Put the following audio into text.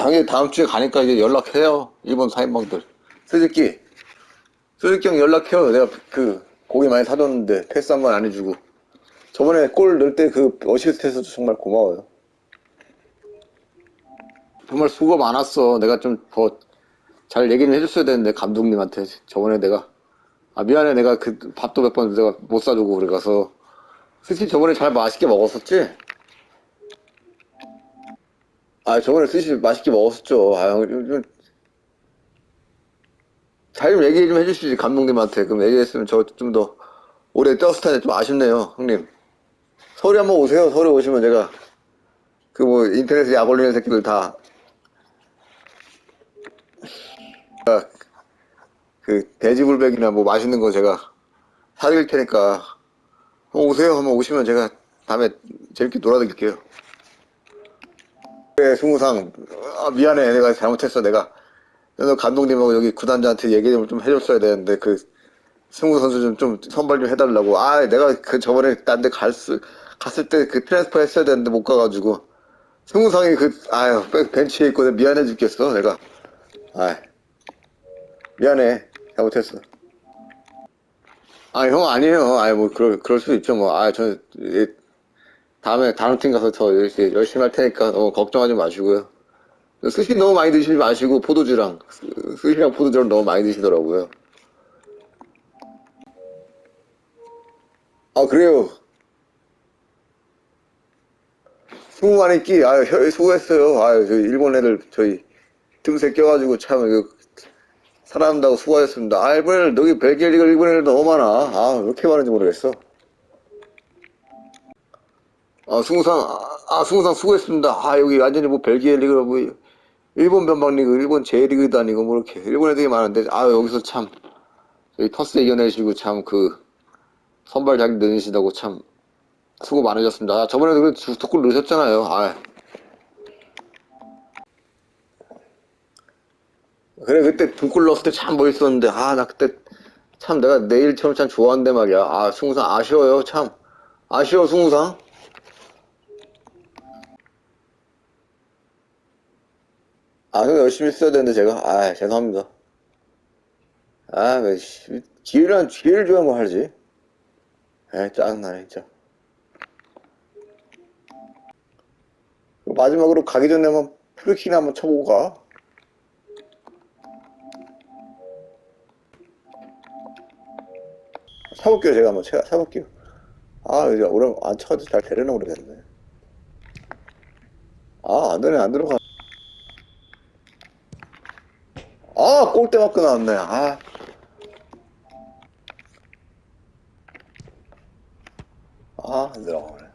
당연히 다음 주에 가니까 이제 연락해요. 일본 사인방들. 수직기 형 연락해요. 내가 그 고기 많이 사줬는데 패스 한 번 안 해주고. 저번에 골 넣을 때 그 어시스트 해서 정말 고마워요. 정말 수고 많았어. 내가 좀 더 잘 얘기를 해줬어야 되는데 감독님한테 저번에 내가 미안해 내가 그 밥도 몇 번 내가 못 사주고 그래 가서 스시 저번에 잘 맛있게 먹었었지? 저번에 스시 맛있게 먹었었죠. 잘 좀 얘기 좀 해주시지 감독님한테. 그럼 얘기했으면 저 좀 더 오래 뛰었을 텐데 좀 아쉽네요 형님. 서울에 한번 오세요. 서울에 오시면 제가 그 뭐 인터넷에 약 올리는 새끼들 다 그 돼지불백이나 뭐 맛있는 거 제가 사드릴 테니까 한번 오세요. 한번 오시면 제가 다음에 재밌게 놀아드릴게요. 그래 승우상 미안해 내가 잘못했어. 내가 너 감독님하고 여기 구단자한테 얘기 좀 해줬어야 되는데 그 승우 선수 좀 선발 좀 해달라고. 내가 그 저번에 딴 데 갔을 때 그 트랜스퍼 했어야 되는데 못 가가지고 승우상이 벤치에 있고 미안해 죽겠어 내가. 아 미안해 잘못했어. 형 아니에요. 뭐 그럴 수도 있죠 뭐. 저 다음에 다른 팀 가서 더 열심히 할 테니까 너무 걱정하지 마시고요. 스시 너무 많이 드시지 마시고 포도주랑 스시랑 포도주랑 너무 많이 드시더라고요. 그래요. 수고 많이 끼. 수고했어요. 저희 일본 애들 저희 틈새 껴가지고 참 이거 살아남다고 수고하셨습니다. 이번에 여기 벨기에 리그 일본 애들 너무 많아. 왜 이렇게 많은지 모르겠어. 승우상 승우상 수고했습니다. 여기 완전히 뭐 벨기에 리그 뭐 일본 변방 리그 일본 J리그도 아니고 뭐 이렇게 일본 애들이 많은데 여기서 참 저희 터스 이겨내시고 참 그 선발 자리 내리시다고 참 수고 많으셨습니다. 저번에도 그 두 골 넣으셨잖아요. 그래 그때 두 골 넣었을 때 참 멋있었는데 나 그때 참 내가 내일처럼 참 좋아하는데 말이야. 승우상 아쉬워요 참. 아쉬워 승우상. 형 열심히 써야 되는데 제가 죄송합니다. 기회를 줘야 뭐 하지. 짜증나네 진짜. 마지막으로 가기 전에 한번 프리킥이나 한번 쳐보고 가. 사볼게요 제가 한번 사볼게요. 이제 오래 안 쳐도 잘 되려나 모르겠네. 안 되네 안 들어가. 골대 맞고 나왔네. 안 들어가네.